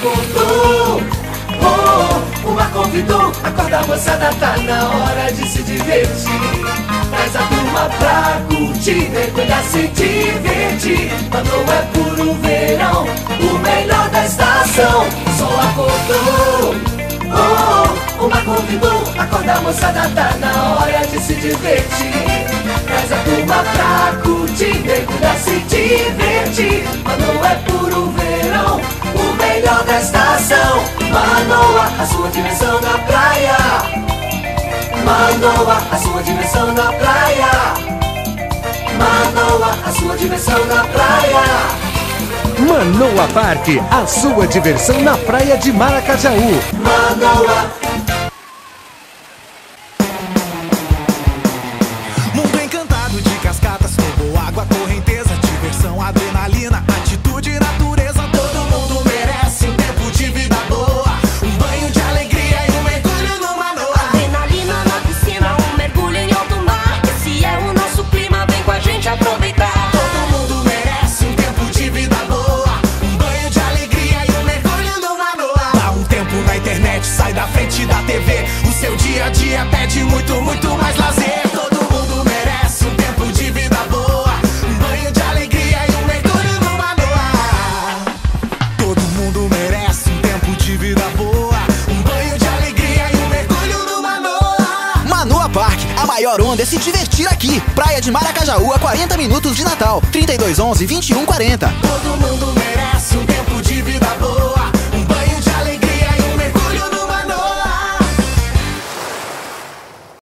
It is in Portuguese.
acordou, oh, o mar convidou. Acorda, moçada, tá na hora de se divertir. Traz a turma pra curtir, mergulhar, se divertir. Manoa é puro verão, o melhor da estação. O sol acordou, oh, o mar convidou. Acorda, moçada, tá na hora de se divertir. Traz a turma pra curtir, mergulhar, se divertir. Manoa é puro verão, o melhor da estação. Manoa, a sua diversão na praia. Manoa, a sua diversão na praia. Manoa, a sua diversão na praia. Manoa Parque, a sua diversão na praia de Maracajaú. Manoa. Mundo encantado de cascatas, fogo, água, correnteza, diversão, adrenalina, atitude, natureza. Todo mundo merece um tempo de vida boa, um banho de alegria e um mergulho no Manoa. Adrenalina na piscina, um mergulho em alto mar. Esse é o nosso clima, vem com a gente aproveitar. Todo mundo merece um tempo de vida boa, um banho de alegria e um mergulho no Manoa. Dá um tempo na internet, sai da frente da TV. O seu dia a dia pede muito, muito mais lazer. Todo mundo merece um tempo de vida boa, um banho de alegria e um mergulho no Manoa. Todo mundo merece um tempo de vida boa, um banho de alegria e um mergulho no Manoa. Manoa Parque, a maior onda é se divertir aqui. Praia de Maracajaú, a 40 minutos de Natal. 3211-2140. Todo mundo merece um